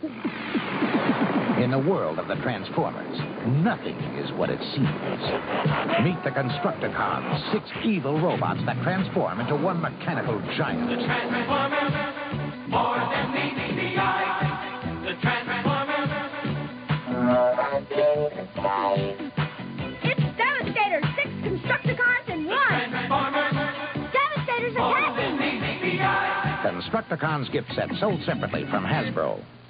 In the world of the Transformers, nothing is what it seems. Meet the Constructicons, 6 evil robots that transform into one mechanical giant. The Transformers, more than meets the eye. The Transformers. It's Devastator, 6 Constructicons in 1. Transformers, Devastator's more attacking. than meets the eye. Constructicons gift set sold separately from Hasbro.